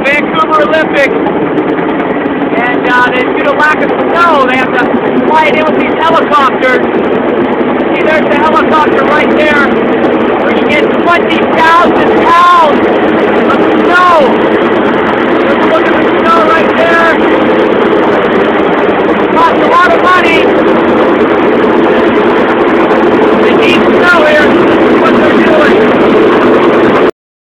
Vancouver Olympics, and due to lack of snow, they have to fly it in with these helicopters. See, there's the helicopter right there, bringing in 20,000 pounds of snow. Look at the snow right there. It costs a lot of money.